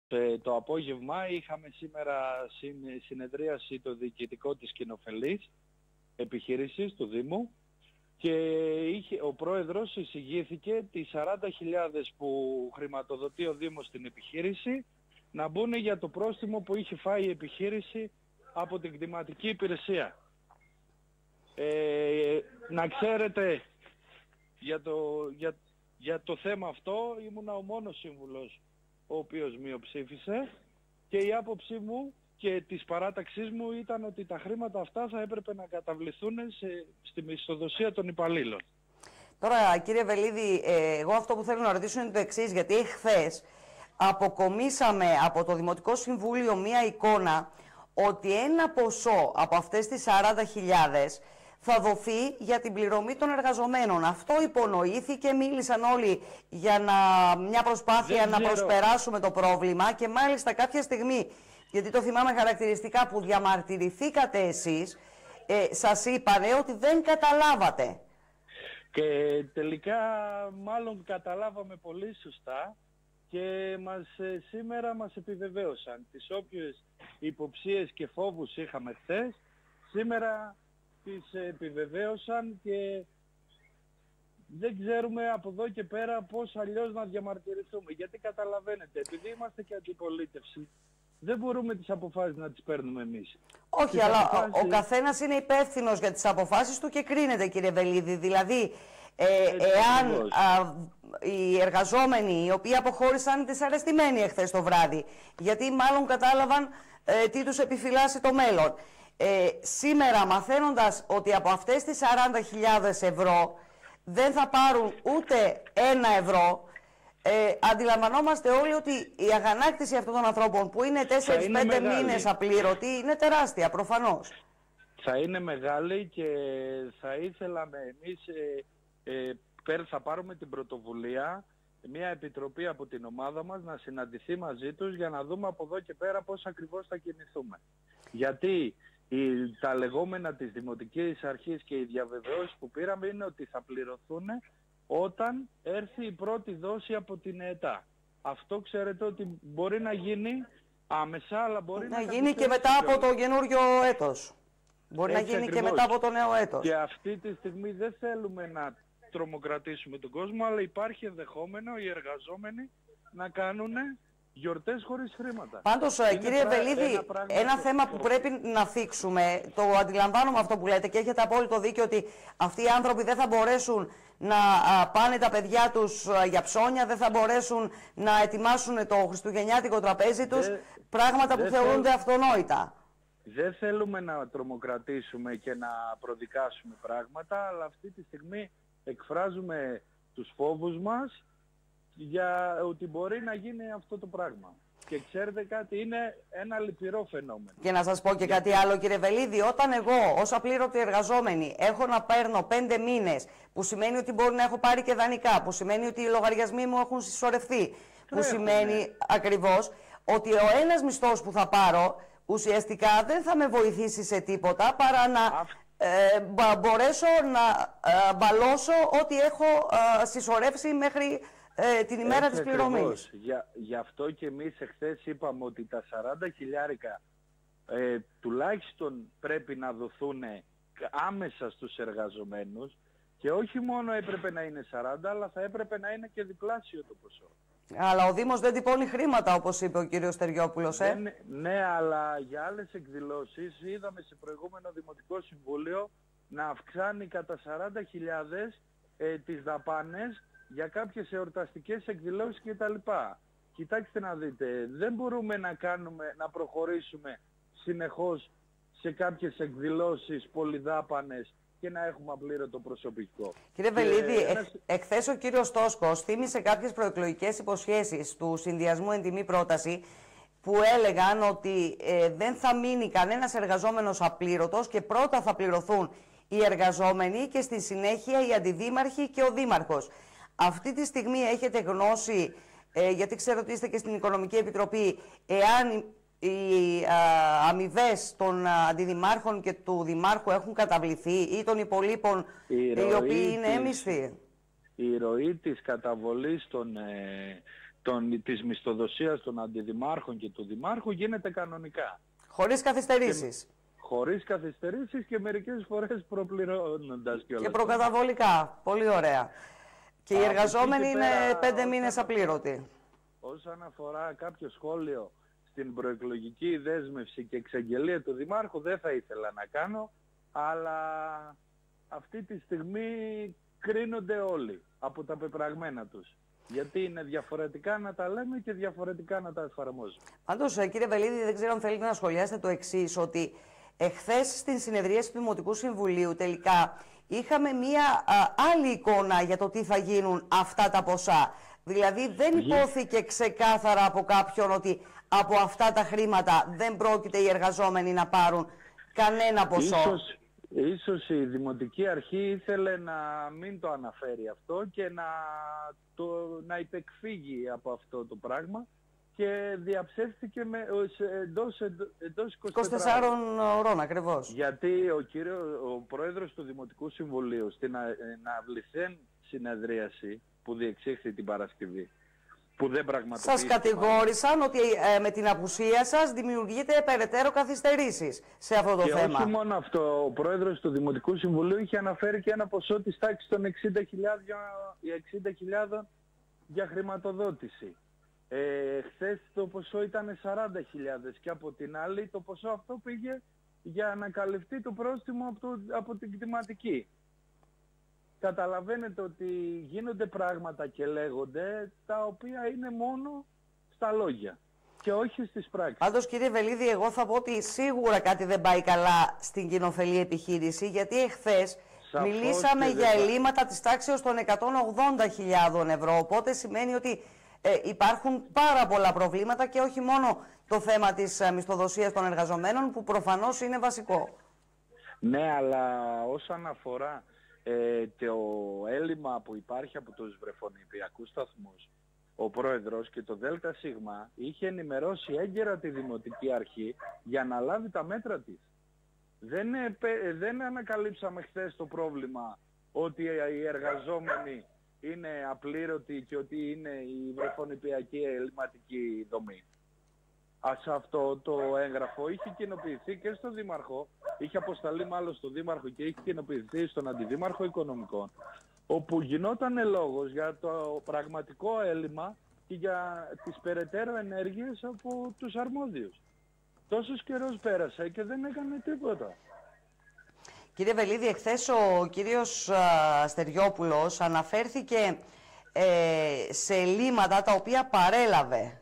Το απόγευμα είχαμε σήμερα συνεδρίαση το διοικητικό της κοινοφελής επιχείρησης του Δήμου και ο πρόεδρος εισηγήθηκε τις 40.000 που χρηματοδοτεί ο Δήμος στην επιχείρηση να μπουν για το πρόστιμο που είχε φάει η επιχείρηση από την κτηματική υπηρεσία. Να ξέρετε, για το θέμα αυτό ήμουνα ο μόνος σύμβουλος ο οποίος μειοψήφισε και η άποψή μου και της παράταξής μου ήταν ότι τα χρήματα αυτά θα έπρεπε να καταβληθούν στη μισθοδοσία των υπαλλήλων. Τώρα, κύριε Βελίδη, εγώ αυτό που θέλω να ρωτήσω είναι το εξής, γιατί εχθές αποκομίσαμε από το Δημοτικό Συμβούλιο μία εικόνα ότι ένα ποσό από αυτές τις 40.000 θα δοθεί για την πληρωμή των εργαζομένων. Αυτό υπονοήθηκε, μίλησαν όλοι για μια προσπάθεια να προσπεράσουμε το πρόβλημα και μάλιστα κάποια στιγμή, γιατί το θυμάμαι χαρακτηριστικά που διαμαρτυρηθήκατε εσείς, σας είπανε ότι δεν καταλάβατε. Και τελικά μάλλον καταλάβαμε πολύ σωστά και σήμερα μας επιβεβαίωσαν τις όποιες υποψίες και φόβους είχαμε χθες, σήμερα τις επιβεβαίωσαν και δεν ξέρουμε από εδώ και πέρα πώς αλλιώς να διαμαρτυρηθούμε. Γιατί καταλαβαίνετε, επειδή είμαστε και αντιπολίτευση, δεν μπορούμε τις αποφάσεις να τις παίρνουμε εμείς. Όχι, αλλά ο καθένας είναι υπεύθυνος για τις αποφάσεις του και κρίνεται, κύριε Βελίδη. Δηλαδή, εάν οι εργαζόμενοι οι οποίοι αποχώρησαν δυσαρεστημένοι εχθές το βράδυ, γιατί μάλλον κατάλαβαν τι τους επιφυλάσσει το μέλλον. Σήμερα μαθαίνοντας ότι από αυτές τις 40.000 ευρώ δεν θα πάρουν ούτε 1 ευρώ, αντιλαμβανόμαστε όλοι ότι η αγανάκτηση αυτών των ανθρώπων που είναι 4-5 μήνες απλήρωτοι είναι τεράστια προφανώς. Θα είναι μεγάλη και θα ήθελαμε εμείς, θα πάρουμε την πρωτοβουλία, μια επιτροπή από την ομάδα μας να συναντηθεί μαζί τους για να δούμε από εδώ και πέρα πώς ακριβώς θα κινηθούμε. Γιατί τα λεγόμενα της Δημοτικής Αρχής και οι διαβεβαιώσεις που πήραμε είναι ότι θα πληρωθούν όταν έρθει η πρώτη δόση από την ΕΤΑ. Αυτό ξέρετε ότι μπορεί να γίνει άμεσα, αλλά μπορεί να γίνει και μετά από το καινούριο έτος. Μπορεί να γίνει και μετά από το νέο έτος. Και αυτή τη στιγμή δεν θέλουμε να τρομοκρατήσουμε τον κόσμο, αλλά υπάρχει ενδεχόμενο οι εργαζόμενοι να κάνουν γιορτές χωρίς χρήματα. Πάντως, κύριε Βελίδη, ένα θέμα που πρέπει να θίξουμε, το αντιλαμβάνομαι αυτό που λέτε και έχετε απόλυτο δίκιο ότι αυτοί οι άνθρωποι δεν θα μπορέσουν να πάνε τα παιδιά τους για ψώνια, δεν θα μπορέσουν να ετοιμάσουν το χριστουγεννιάτικο τραπέζι τους, πράγματα που θεωρούνται αυτονόητα. Δεν θέλουμε να τρομοκρατήσουμε και να προδικάσουμε πράγματα, αλλά αυτή τη στιγμή εκφράζουμε τους φόβους μας για ότι μπορεί να γίνει αυτό το πράγμα. Και ξέρετε κάτι, είναι ένα λυπηρό φαινόμενο. Και να σας πω και κάτι άλλο, κύριε Βελίδη, όταν εγώ ως απλήρωτη εργαζόμενη έχω να παίρνω 5 μήνες, που σημαίνει ότι μπορεί να έχω πάρει και δανεικά, που σημαίνει ότι οι λογαριασμοί μου έχουν συσσωρευτεί, που σημαίνει ακριβώς ότι ο ένας μισθός που θα πάρω ουσιαστικά δεν θα με βοηθήσει σε τίποτα παρά να μπορέσω να μπαλώσω ό,τι έχω συσσωρεύσει μέχρι την ημέρα της πληρωμής. Γι' αυτό και εμείς εχθές είπαμε ότι τα 40 χιλιάρικα τουλάχιστον πρέπει να δοθούν άμεσα στους εργαζομένους και όχι μόνο έπρεπε να είναι 40, αλλά θα έπρεπε να είναι και διπλάσιο το ποσό. Αλλά ο Δήμος δεν τυπώνει χρήματα, όπως είπε ο κύριος Στεριόπουλος, Ναι, αλλά για άλλες εκδηλώσεις είδαμε σε προηγούμενο Δημοτικό Συμβούλιο να αυξάνει κατά 40.000 τις δαπάνες για κάποιες εορταστικές εκδηλώσεις κτλ. Κοιτάξτε να δείτε, δεν μπορούμε να προχωρήσουμε συνεχώς σε κάποιες εκδηλώσεις πολυδάπανες και να έχουμε απλήρωτο προσωπικό. Κύριε Βελίδη, εχθές ο κύριος Τόσκος θύμισε κάποιες προεκλογικές υποσχέσεις του συνδυασμού εν τιμή πρόταση που έλεγαν ότι δεν θα μείνει κανένας εργαζόμενος απλήρωτος και πρώτα θα πληρωθούν οι εργαζόμενοι και στη συνέχεια οι αντιδήμαρχοι και ο δήμαρχος. Αυτή τη στιγμή έχετε γνώση, γιατί ξέρω ότι είστε και στην Οικονομική Επιτροπή, εάν οι αμοιβές των αντιδημάρχων και του δημάρχου έχουν καταβληθεί ή των υπολείπων οι οποίοι είναι έμισθοι. Η ροή της καταβολής της μισθοδοσίας των αντιδημάρχων και του δημάρχου γίνεται κανονικά. Χωρίς καθυστερήσεις. Χωρίς καθυστερήσεις και μερικές φορές προπληρώνοντας κιόλας. Και προκαταβολικά. Πολύ ωραία. Και οι εργαζόμενοι είναι 5 μήνες απλήρωτοι. Όσον αφορά κάποιο σχόλιο στην προεκλογική δέσμευση και εξαγγελία του Δημάρχου δεν θα ήθελα να κάνω, αλλά αυτή τη στιγμή κρίνονται όλοι από τα πεπραγμένα τους. Γιατί είναι διαφορετικά να τα λέμε και διαφορετικά να τα εφαρμόζουμε. Πάντως, κύριε Βελίδη, δεν ξέρω αν θέλετε να σχολιάσετε το εξής, ότι εχθές στην συνεδρίαση του Δημοτικού Συμβουλίου τελικά είχαμε μία άλλη εικόνα για το τι θα γίνουν αυτά τα ποσά. Δηλαδή δεν υπόθηκε ξεκάθαρα από κάποιον ότι από αυτά τα χρήματα δεν πρόκειται οι εργαζόμενοι να πάρουν κανένα ποσό. Ίσως η Δημοτική Αρχή ήθελε να μην το αναφέρει αυτό και να υπεκφύγει από αυτό το πράγμα και διαψεύστηκε εντός 24 ώρων ακριβώς. Γιατί ο πρόεδρος του Δημοτικού Συμβουλίου στην αναβληθέν συνεδρίαση που διεξήχθη την Παρασκευή, που δεν πραγματοποιήθηκε. Σας κατηγόρησαν ότι με την απουσία σας δημιουργείται περαιτέρω καθυστερήσεις σε αυτό το θέμα. Και όχι μόνο αυτό, ο πρόεδρος του Δημοτικού Συμβουλίου είχε αναφέρει και ένα ποσό της τάξης των 60.000 για χρηματοδότηση. Χθες το ποσό ήταν 40.000 και από την άλλη το ποσό αυτό πήγε για να καλυφθεί το πρόστιμο από την κτηματική. Καταλαβαίνετε ότι γίνονται πράγματα και λέγονται τα οποία είναι μόνο στα λόγια και όχι στις πράξεις. Πάντως, κύριε Βελίδη, εγώ θα πω ότι σίγουρα κάτι δεν πάει καλά στην κοινοφελή επιχείρηση, γιατί εχθές μιλήσαμε για ελλείμματα της τάξης των 180.000 ευρώ, οπότε σημαίνει ότι υπάρχουν πάρα πολλά προβλήματα και όχι μόνο το θέμα της μισθοδοσίας των εργαζομένων, που προφανώς είναι βασικό. Ναι, αλλά όσον αφορά το έλλειμμα που υπάρχει από τους βρεφονιπιακούς σταθμούς, ο πρόεδρος και το ΔΣ είχε ενημερώσει έγκαιρα τη Δημοτική Αρχή για να λάβει τα μέτρα της. Δεν ανακαλύψαμε χθες το πρόβλημα ότι οι εργαζόμενοι είναι απλήρωτοι και ότι είναι η βρεφονιπιακή ελληματική δομή. Σε αυτό το έγγραφο είχε κοινοποιηθεί και στον Δήμαρχο, είχε αποσταλεί μάλλον στον Δήμαρχο και είχε κοινοποιηθεί στον Αντιδήμαρχο Οικονομικών, όπου γινόταν λόγος για το πραγματικό έλλειμμα και για τις περαιτέρω ενέργειες από τους αρμόδιους. Τόσος καιρός πέρασε και δεν έκανε τίποτα. Κύριε Βελίδη, εχθές ο κύριος Στεριόπουλος αναφέρθηκε σε ελλείμματα τα οποία παρέλαβε.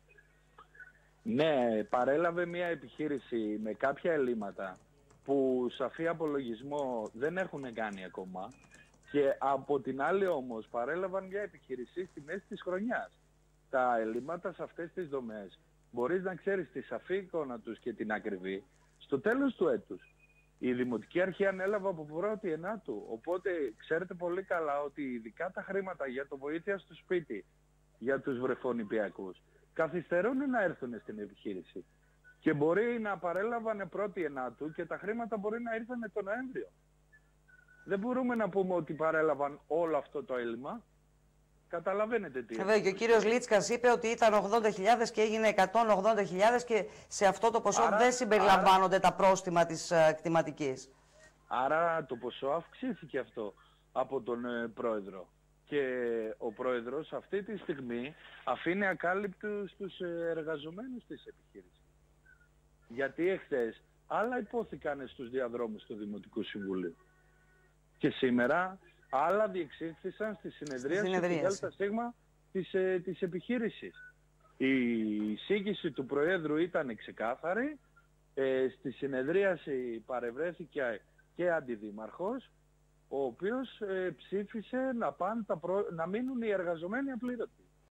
Ναι, παρέλαβε μια επιχείρηση με κάποια ελλείμματα που σαφή απολογισμό δεν έχουν κάνει ακόμα, και από την άλλη όμως παρέλαβαν μια επιχείρηση στη μέση της χρονιάς. Τα ελλείμματα σε αυτές τις δομές μπορείς να ξέρεις τη σαφή εικόνα τους και την ακριβή στο τέλος του έτους. Η Δημοτική Αρχή ανέλαβε από 1η Ενάτου, οπότε ξέρετε πολύ καλά ότι ειδικά τα χρήματα για το βοήθεια στο σπίτι για τους βρεφονιπιακούς καθυστερούν να έρθουν στην επιχείρηση. Και μπορεί να παρέλαβαν 1η Ενάτου και τα χρήματα μπορεί να ήρθαν το Νοέμβριο. Δεν μπορούμε να πούμε ότι παρέλαβαν όλο αυτό το έλλειμμα. Καταλαβαίνετε τι. Βέβαια, και ο κύριος Λίτσκας είπε ότι ήταν 80.000 και έγινε 180.000 και σε αυτό το ποσό δεν συμπεριλαμβάνονται τα πρόστιμα της κτηματικής. Άρα το ποσό αυξήθηκε αυτό από τον πρόεδρο. Και ο πρόεδρος αυτή τη στιγμή αφήνει ακάλυπτους τους εργαζομένους της επιχείρησης. Γιατί εχθές άλλα υπόθηκαν στους διαδρόμους του Δημοτικού Συμβουλίου. Και σήμερα άλλα διεξήχθησαν στη συνεδρίαση του ΔΣ της επιχείρησης. Η εισήγηση του Προέδρου ήταν ξεκάθαρη. Στη συνεδρίαση παρευρέθηκε και αντιδήμαρχος, ο οποίος ψήφισε να μείνουν οι εργαζομένοι απλήρωτοι.